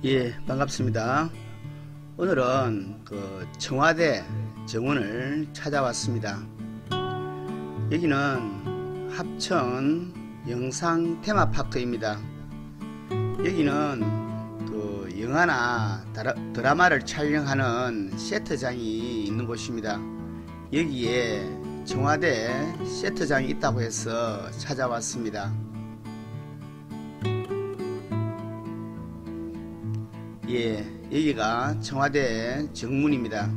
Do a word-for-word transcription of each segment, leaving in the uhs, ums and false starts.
예, 반갑습니다. 오늘은 그 청와대 정원을 찾아왔습니다. 여기는 합천 영상 테마파크입니다. 여기는 그 영화나 드라마를 촬영하는 세트장이 있는 곳입니다. 여기에 청와대 세트장이 있다고 해서 찾아왔습니다. 예, 여기가 청와대 정문입니다.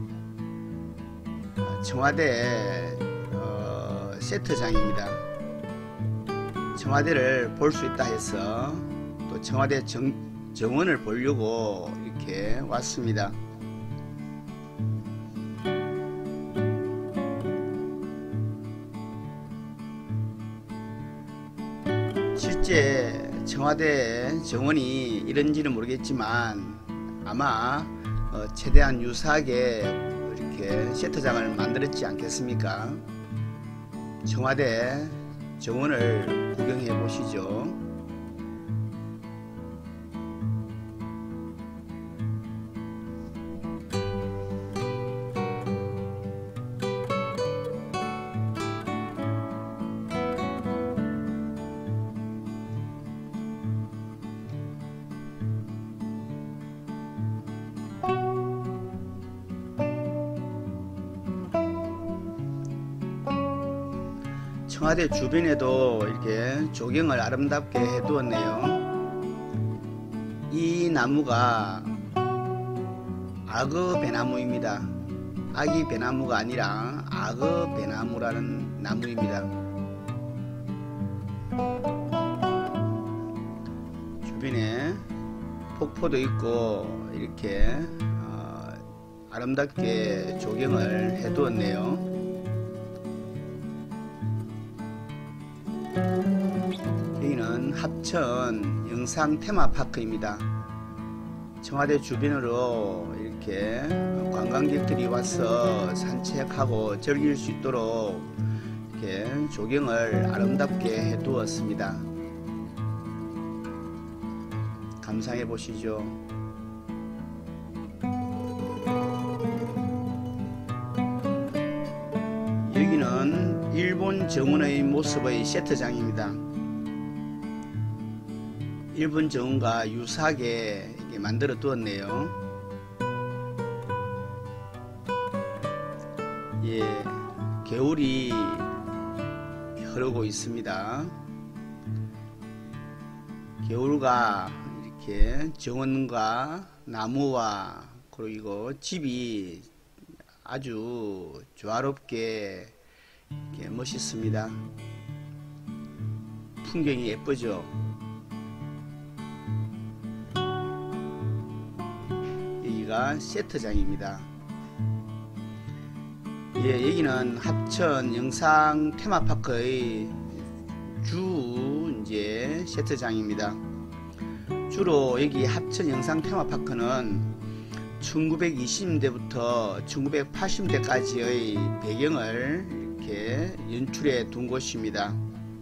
청와대 어, 세트장입니다. 청와대를 볼 수 있다 해서 또 청와대 정, 정원을 보려고 이렇게 왔습니다. 실제 청와대 정원이 이런지는 모르겠지만 아마 어, 최대한 유사하게 이렇게 세트장을 만들었지 않겠습니까? 청와대 정원을 구경해 보시죠. 청와대 주변에도 이렇게 조경을 아름답게 해두었네요. 이 나무가 악어 배나무입니다. 아기 배나무가 아니라 악어 배나무라는 나무입니다. 주변에 폭포도 있고 이렇게 어, 아름답게 조경을 해두었네요. 여기는 합천 영상 테마파크입니다. 청와대 주변으로 이렇게 관광객들이 와서 산책하고 즐길 수 있도록 이렇게 조경을 아름답게 해 두었습니다. 감상해 보시죠. 여기는 일본 정원의 모습의 세트장입니다. 일본 정원과 유사하게 이렇게 만들어 두었네요. 예, 겨울이 흐르고 있습니다. 겨울과 이렇게 정원과 나무와 그리고 집이 아주 조화롭게 이렇게 멋있습니다. 풍경이 예쁘죠. 여기가 세트장입니다. 예, 여기는 합천 영상 테마파크의 주 이제 세트장입니다. 주로 여기 합천 영상 테마파크는 천구백이십 년대부터 천구백팔십 년대까지의 배경을 이렇게 연출해 둔 곳입니다.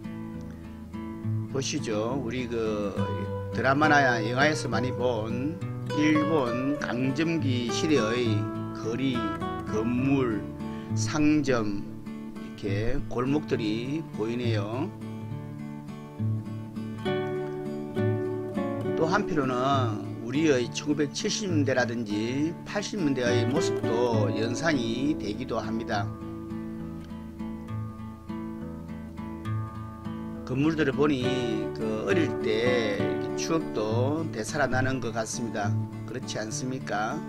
보시죠. 우리 그 드라마나 영화에서 많이 본 일본 강점기 시대의 거리, 건물, 상점, 이렇게 골목들이 보이네요. 또 한편으로는 우리의 천구백칠십 년대라든지 팔십 년대의 모습도 연상이 되기도 합니다. 건물들을 보니 그 어릴 때 추억도 되살아나는 것 같습니다. 그렇지 않습니까?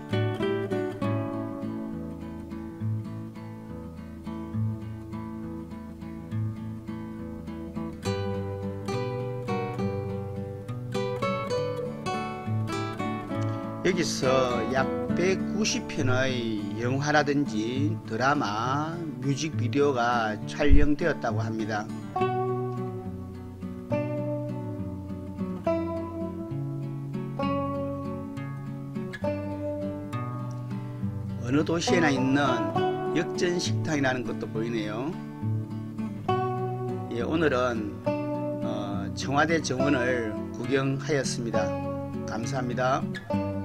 여기서 약 백구십 편의 영화라든지 드라마, 뮤직비디오가 촬영되었다고 합니다. 어느 도시에나 있는 역전식당이라는 것도 보이네요. 예, 오늘은 어, 청와대 정원을 구경하였습니다. 감사합니다.